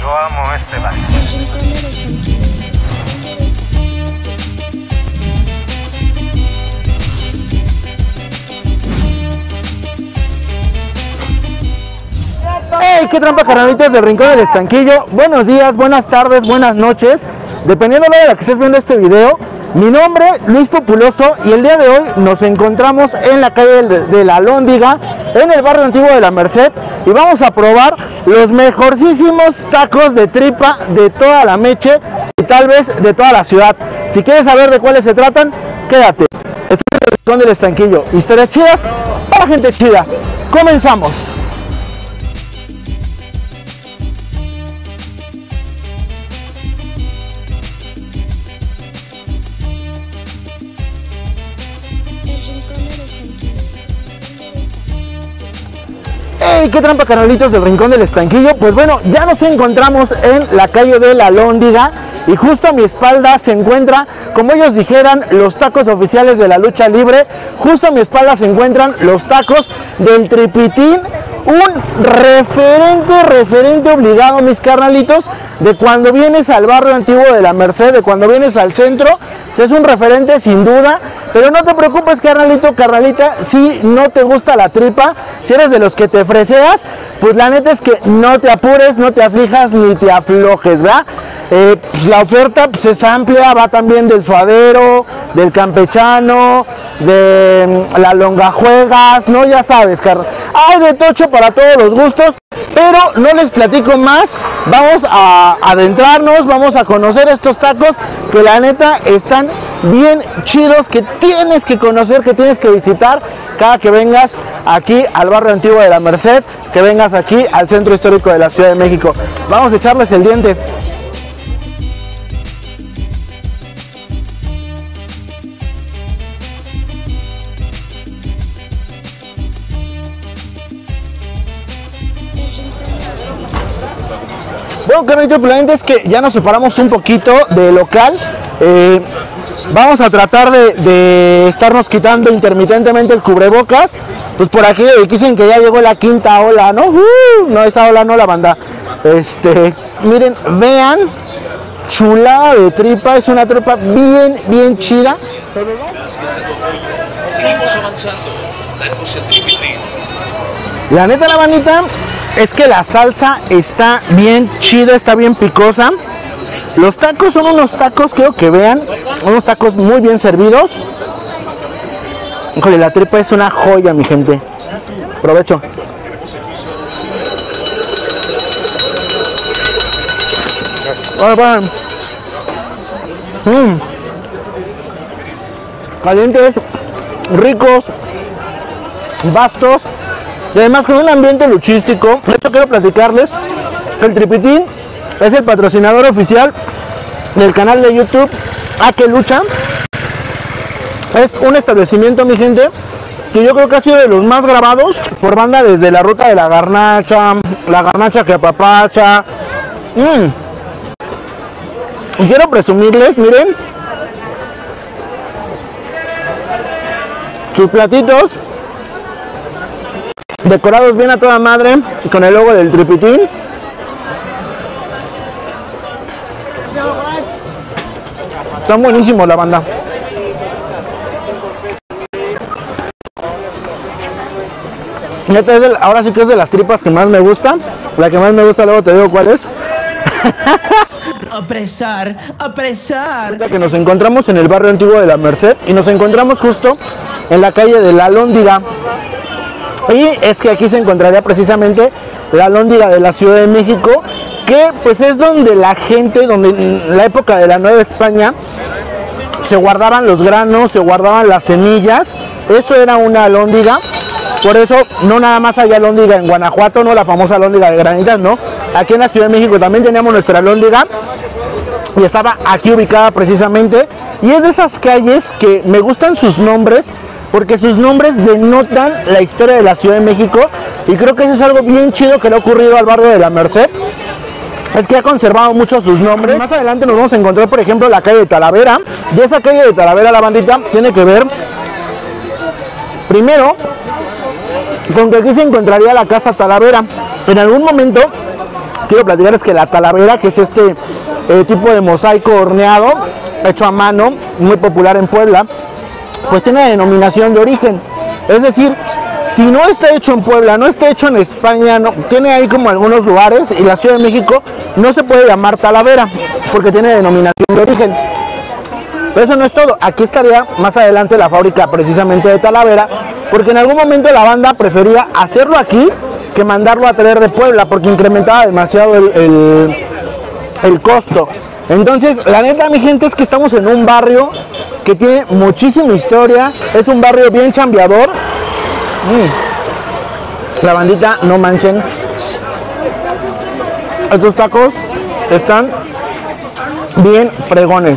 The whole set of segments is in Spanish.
Yo amo este barrio. ¡Hey! ¡Qué trampa, carnalitos del Rincón del Estanquillo! Buenos días, buenas tardes, buenas noches. Dependiendo de la hora que estés viendo este video. Mi nombre, Luis Populoso, y el día de hoy nos encontramos en la calle de la Alhóndiga, en el barrio antiguo de la Merced, y vamos a probar los mejorcísimos tacos de tripa de toda la Meche y tal vez de toda la ciudad. Si quieres saber de cuáles se tratan, quédate. Este es el Rincón del Estanquillo. Historias chidas para gente chida. Comenzamos. ¡Hey! ¡Qué trampa, carnalitos del Rincón del Estanquillo! Pues bueno, ya nos encontramos en la calle de la Alhóndiga y justo a mi espalda se encuentra, como ellos dijeran, los tacos oficiales de la lucha libre. Justo a mi espalda se encuentran los tacos del Tripitín, un referente obligado, mis carnalitos, de cuando vienes al barrio antiguo de la Merced, de cuando vienes al centro. Es un referente sin duda, pero no te preocupes, carnalito, carnalita, si no te gusta la tripa, si eres de los que te freseas, pues la neta es que no te apures, no te aflijas ni te aflojes, ¿verdad? La oferta pues es amplia, va también del suadero, del campechano, de la longajuegas, ¿no? Ya sabes, hay de tocho para todos los gustos, pero no les platico más. Vamos a adentrarnos, vamos a conocer estos tacos que la neta están bien chidos, que tienes que conocer, que tienes que visitar cada que vengas aquí al barrio antiguo de la Merced, que vengas aquí al centro histórico de la Ciudad de México. Vamos a echarles el diente. Bueno, carnalito, la gente es que ya nos separamos un poquito del local. Vamos a tratar de estarnos quitando intermitentemente el cubrebocas. Pues por aquí dicen que ya llegó la quinta ola, ¿no? No, esa ola no, la banda. Miren, vean, chulada de tripa, es una tripa bien chida. Seguimos avanzando. Tacos el Tripitín. La neta, la bandita, es que la salsa está bien chida, está bien picosa. Los tacos son unos tacos, quiero que vean, unos tacos muy bien servidos. Híjole, la tripa es una joya, mi gente. Provecho. Calientes, ricos, vastos. Y además con un ambiente luchístico. De hecho, quiero platicarles que el Tripitín es el patrocinador oficial del canal de YouTube A Que Lucha. Es un establecimiento, mi gente, que yo creo que ha sido de los más grabados por banda, desde la ruta de la garnacha que apapacha. Y quiero presumirles, miren, sus platitos decorados bien a toda madre, con el logo del Tripitín. Están buenísimos, la banda. Ahora sí que es de las tripas que más me gusta. La que más me gusta, luego te digo cuál es. Apresar. Que nos encontramos en el barrio antiguo de la Merced y nos encontramos justo en la calle de la Alhóndiga. Y es que aquí se encontraría precisamente la Alhóndiga de la Ciudad de México, que pues es donde la gente, donde en la época de la Nueva España se guardaban los granos, se guardaban las semillas. Eso era una alhóndiga. Por eso no nada más hay alhóndiga en Guanajuato, no la famosa alhóndiga de granitas, no. Aquí en la Ciudad de México también teníamos nuestra alhóndiga y estaba aquí ubicada precisamente. Y es de esas calles que me gustan sus nombres, porque sus nombres denotan la historia de la Ciudad de México, y creo que eso es algo bien chido que le ha ocurrido al barrio de la Merced. Es que ha conservado mucho sus nombres. Más adelante nos vamos a encontrar, por ejemplo, la calle de Talavera. Y esa calle de Talavera, la bandita, tiene que ver primero con que aquí se encontraría la casa Talavera. En algún momento quiero platicarles que la talavera, que es este tipo de mosaico horneado, hecho a mano, muy popular en Puebla, pues tiene denominación de origen. Es decir, si no está hecho en Puebla, no está hecho en España, no, tiene ahí como algunos lugares, y la Ciudad de México no se puede llamar talavera, porque tiene denominación de origen. Pero eso no es todo, aquí estaría más adelante la fábrica precisamente de talavera, porque en algún momento la banda prefería hacerlo aquí que mandarlo a traer de Puebla, porque incrementaba demasiado el costo. Entonces, la neta, mi gente, es que estamos en un barrio que tiene muchísima historia, es un barrio bien chambeador. La bandita, no manchen, estos tacos están bien fregones.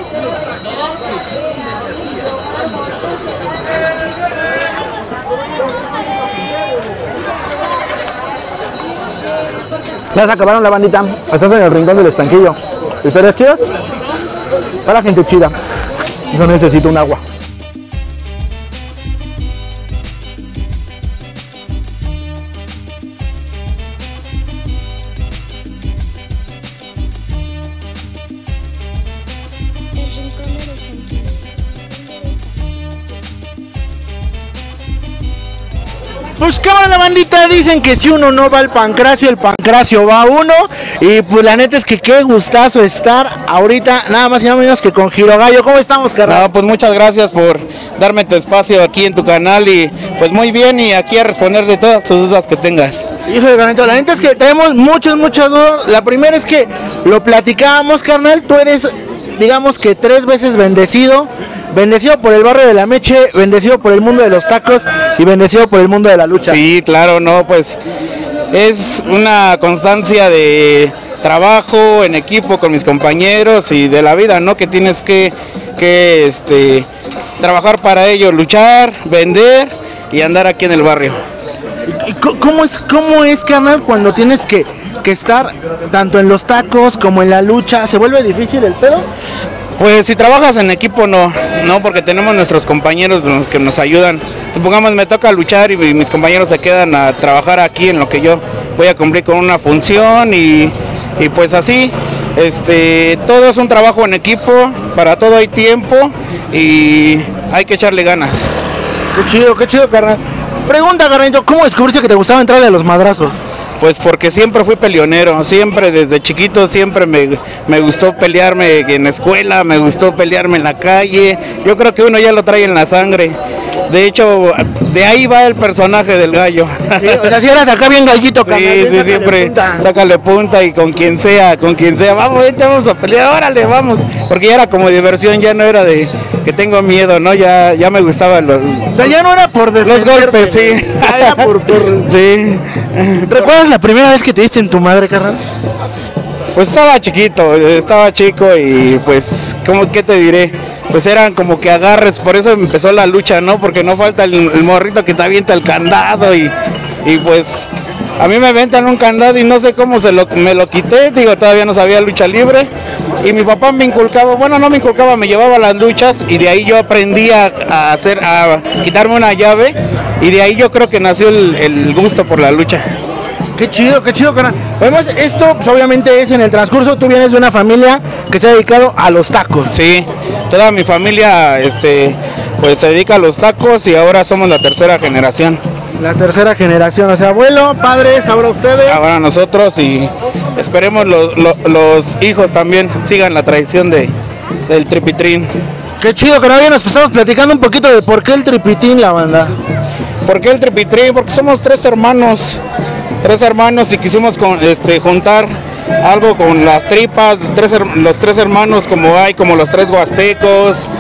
Ya se acabaron, la bandita. Estás en el rincón del estanquillo. ¿Historias chidas? Para gente chida. Yo necesito un agua. Pues cámara, la bandita, dicen que si uno no va al Pancracio, el Pancracio va a uno. Y pues la neta es que qué gustazo estar ahorita, nada más y nada menos que con Girogallo. ¿Cómo estamos, carnal? No, pues muchas gracias por darme tu espacio aquí en tu canal y pues muy bien, y aquí a responder de todas tus dudas que tengas. Hijo de carnal, la neta es que tenemos muchas dudas. La primera es que lo platicábamos, carnal, tú eres, digamos que 3 veces bendecido por el barrio de La Meche, bendecido por el mundo de los tacos y bendecido por el mundo de la lucha. Sí, claro, no, pues es una constancia de trabajo en equipo con mis compañeros y de la vida, ¿no? Que tienes que trabajar para ello, luchar, vender y andar aquí en el barrio. ¿Y cómo es, carnal, cuando tienes que estar tanto en los tacos como en la lucha? ¿Se vuelve difícil el pedo? Pues si trabajas en equipo no, porque tenemos nuestros compañeros los que nos ayudan. Supongamos me toca luchar y mis compañeros se quedan a trabajar aquí en lo que yo voy a cumplir con una función y pues así, todo es un trabajo en equipo, para todo hay tiempo y hay que echarle ganas. Qué chido, carnal. Pregunta, carnalito, ¿cómo descubriste que te gustaba entrarle a los madrazos? Pues porque siempre fui peleonero, siempre desde chiquito siempre me gustó pelearme en la escuela, me gustó pelearme en la calle. Yo creo que uno ya lo trae en la sangre. De hecho, de ahí va el personaje del gallo. Sí, o sea, si eras acá bien gallito, carnal. Sí, siempre sácale punta y con quien sea, vamos a pelear, órale, vamos. Porque ya era como diversión, ya no era de que tengo miedo, ¿no? Ya me gustaban o sea, ya no era por los golpes, sí. Ya era por... Sí. ¿Recuerdas la primera vez que te diste en tu madre, carnal? Pues estaba chico y pues, ¿qué te diré? Pues eran como que agarres, por eso empezó la lucha, ¿no? Porque no falta el morrito que te avienta el candado y pues a mí me aventan un candado y no sé cómo me lo quité, digo, todavía no sabía lucha libre y mi papá me inculcaba, me llevaba a las luchas y de ahí yo aprendí a quitarme una llave y de ahí yo creo que nació el gusto por la lucha. Qué chido, carnal. Además, esto pues, obviamente es en el transcurso, tú vienes de una familia que se ha dedicado a los tacos. Sí, toda mi familia pues se dedica a los tacos y ahora somos la tercera generación. La tercera generación, o sea, abuelo, padres, ahora ustedes. Ahora nosotros y esperemos los hijos también sigan la tradición del tripitrín. Qué chido, carnal. Nos estamos platicando un poquito de por qué el tripitín, la banda. ¿Por qué el tripitrín? Porque somos tres hermanos y quisimos juntar algo con las tripas, los tres hermanos como los tres huastecos,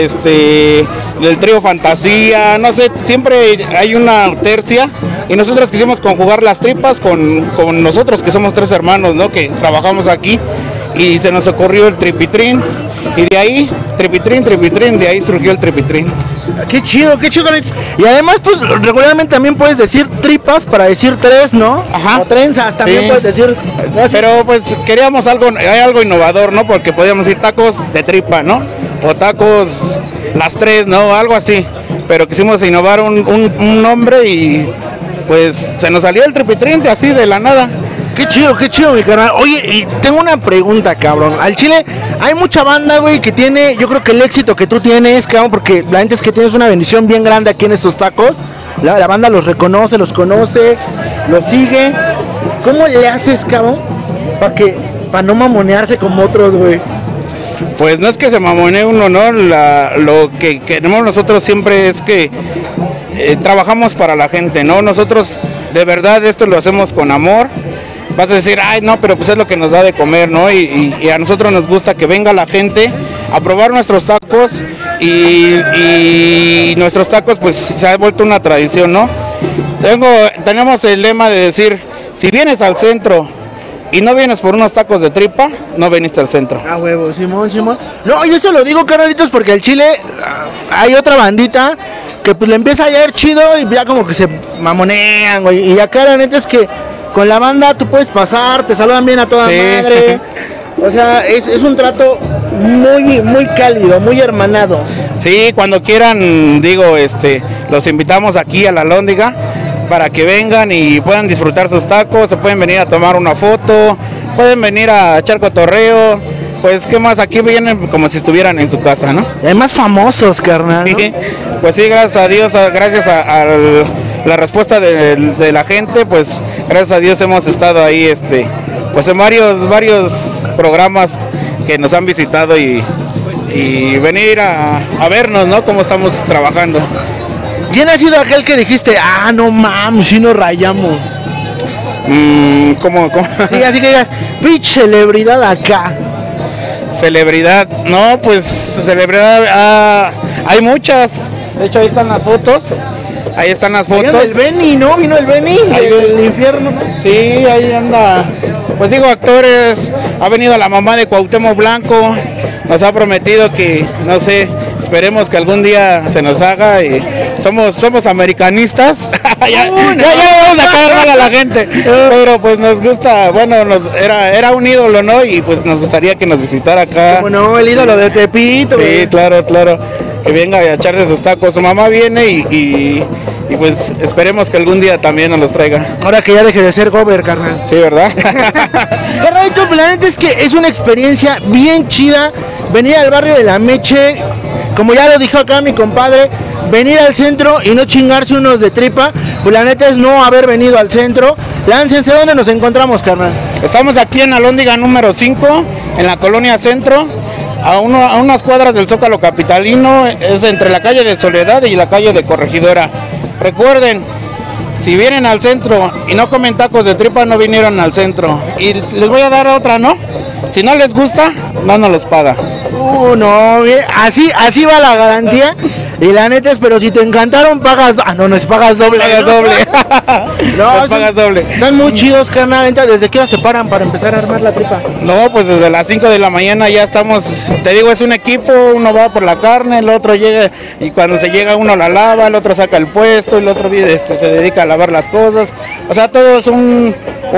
del trío Fantasía, no sé, siempre hay una tercia y nosotros quisimos conjugar las tripas con nosotros que somos tres hermanos, ¿no? Que trabajamos aquí y se nos ocurrió el tripitrín y de ahí tripitrín, de ahí surgió el tripitrín. Qué chido. Y además pues regularmente también puedes decir tripas para decir tres, ¿no? Ajá. O trenzas también, sí. Puedes decir. Pero pues queríamos algo innovador, ¿no? Porque podíamos decir tacos de tripa, ¿no? O tacos las tres, ¿no? Algo así. Pero quisimos innovar un nombre y pues se nos salió el tripitrín así de la nada. qué chido, mi carnal. Oye, y tengo una pregunta, cabrón. Al chile, hay mucha banda, güey, que tiene, yo creo que el éxito que tú tienes, cabrón, porque la gente es que tienes una bendición bien grande aquí en estos tacos. La banda los reconoce, los conoce, los sigue. ¿Cómo le haces, cabrón, para no mamonearse como otros, güey? Pues no es que se mamonee uno, ¿no? Lo que queremos nosotros siempre es que trabajamos para la gente, ¿no? Nosotros de verdad esto lo hacemos con amor. Vas a decir, ay, no, pero pues es lo que nos da de comer, ¿no? Y a nosotros nos gusta que venga la gente a probar nuestros tacos y nuestros tacos pues se ha vuelto una tradición, ¿no? Tenemos el lema de decir, si vienes al centro y no vienes por unos tacos de tripa, no viniste al centro. Ah, huevo, Simón. No, y eso lo digo, carnalitos, porque al chile hay otra bandita que pues le empieza a ir chido y ya como que se mamonean, güey. Y acá la neta es que con la banda tú puedes pasar, te saludan bien a toda madre. O sea, es un trato muy cálido, muy hermanado. Sí, cuando quieran, digo, los invitamos aquí a la Alhóndiga para que vengan y puedan disfrutar sus tacos, se pueden venir a tomar una foto, pueden venir a echar cotorreo, pues qué más, aquí vienen como si estuvieran en su casa, ¿no? Hay más famosos, carnal, ¿no? Sí, pues sí, gracias a Dios, gracias a la respuesta de la gente, pues gracias a Dios hemos estado ahí, pues en varios programas que nos han visitado y venir a vernos, ¿no? Cómo estamos trabajando. ¿Quién ha sido aquel que dijiste, no mames, si nos rayamos? ¿Cómo? Sí, así que digas, pinche celebridad acá. Celebridad, no, pues celebridad, hay muchas. De hecho ahí están las fotos. Vino el Benny, ¿no? Vino el Benny, el infierno, ¿no? Sí, ahí anda. Pues digo, actores, ha venido la mamá de Cuauhtémoc Blanco, nos ha prometido que, no sé, esperemos que algún día se nos haga y somos americanistas. ya vamos a caer mal a la gente, pero pues nos gusta, bueno, era un ídolo, ¿no? Y pues nos gustaría que nos visitara acá. Bueno, el ídolo de Tepito. Sí, claro, que venga a echarse sus tacos. Su mamá viene y pues esperemos que algún día también nos los traiga. Ahora que ya deje de ser gober, carnal. Sí, ¿verdad? Carnalito, la neta es que es una experiencia bien chida venir al barrio de La Meche, como ya lo dijo acá mi compadre, venir al centro y no chingarse unos de tripa, pues la neta es no haber venido al centro. Láncense, ¿dónde nos encontramos, carnal? Estamos aquí en Alhóndiga número 5, en la colonia Centro, a unas cuadras del Zócalo Capitalino, es entre la calle de Soledad y la calle de Corregidora. Recuerden, si vienen al centro y no comen tacos de tripa, no vinieron al centro. Y les voy a dar otra, ¿no? Si no les gusta, no nos los paga. No, así va la garantía. Y la neta es, pero si te encantaron, pagas. No es pagas doble. Pagas doble. No, pagas doble. Están muy chidos, carnal. Entonces, ¿desde qué hora se paran para empezar a armar la tripa? No, pues desde las 5 de la mañana ya estamos. Te digo, es un equipo. Uno va por la carne, el otro llega. Y cuando se llega, uno la lava, el otro saca el puesto, el otro se dedica a lavar las cosas. O sea, todo es un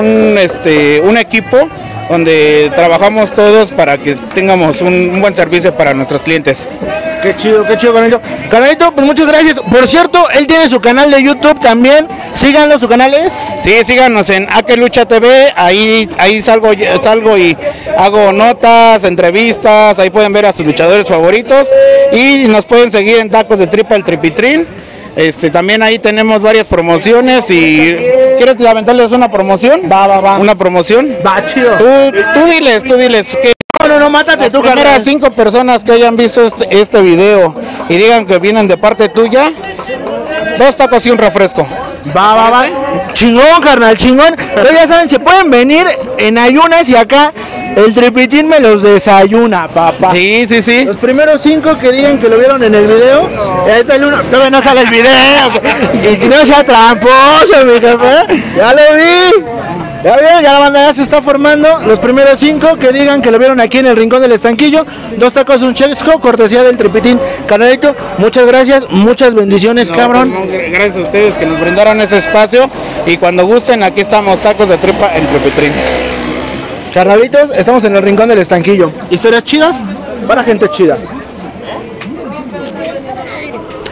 equipo donde trabajamos todos para que tengamos un buen servicio para nuestros clientes. Qué chido, Carnalito. Carnalito, pues muchas gracias. Por cierto, él tiene su canal de YouTube también. Síganlo, ¿su canal es? Sí, síganos en Ake Lucha TV. Ahí salgo y hago notas, entrevistas. Ahí pueden ver a sus luchadores favoritos. Y nos pueden seguir en Tacos de Tripa, el Tripitrín. También ahí tenemos varias promociones y ¿quieres aventarles una promoción? Va. ¿Una promoción? Va, chido. Tú diles que no, mátate tú, carnal. Las 5 personas que hayan visto este video y digan que vienen de parte tuya, 2 tacos y un refresco. Va. Chingón, carnal, chingón. Pero ya saben, se pueden venir en ayunas y acá el Tripitín me los desayuna, papá. Sí. Los primeros 5 que digan que lo vieron en el video, todavía no sale el video. Y no sea tramposo, mi jefe. Ya lo vi. Ya vieron, ya la banda ya se está formando. Los primeros 5 que digan que lo vieron aquí en el Rincón del Estanquillo, 2 tacos, un chesco, cortesía del Tripitín. Carnalito, muchas gracias, muchas bendiciones, cabrón. Pues, gracias a ustedes que nos brindaron ese espacio. Y cuando gusten, aquí estamos, Tacos de Tripa en Tripitrín. Carnalitos, estamos en el Rincón del Estanquillo. Historias chidas para gente chida.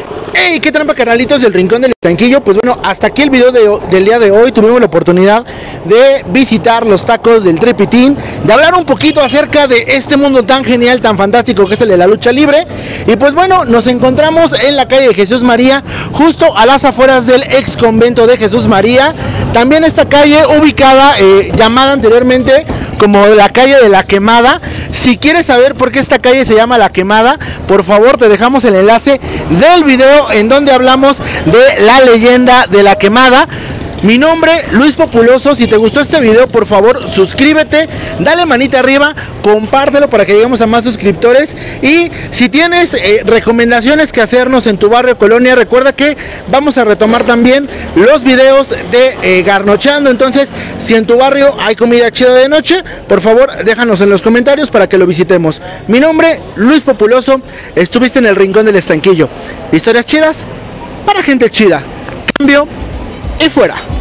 Hey, qué trampa, canalitos del Rincón del Estanquillo. Pues bueno, hasta aquí el video del día de hoy. Tuvimos la oportunidad de visitar los tacos del Tripitín, de hablar un poquito acerca de este mundo tan genial, tan fantástico que es el de la lucha libre. Y pues bueno, nos encontramos en la calle de Jesús María, justo a las afueras del ex convento de Jesús María. También esta calle ubicada, llamada anteriormente como la calle de la Quemada. Si quieres saber por qué esta calle se llama La Quemada, por favor te dejamos el enlace del video en donde hablamos de la leyenda de La Quemada. Mi nombre, Luis Populoso. Si te gustó este video, por favor suscríbete, dale manita arriba, compártelo para que lleguemos a más suscriptores. Y si tienes recomendaciones que hacernos en tu barrio, colonia, recuerda que vamos a retomar también los videos de Garnocheando. Entonces, si en tu barrio hay comida chida de noche, por favor déjanos en los comentarios para que lo visitemos. Mi nombre, Luis Populoso. Estuviste en el Rincón del Estanquillo. Historias chidas para gente chida. Cambio y fuera.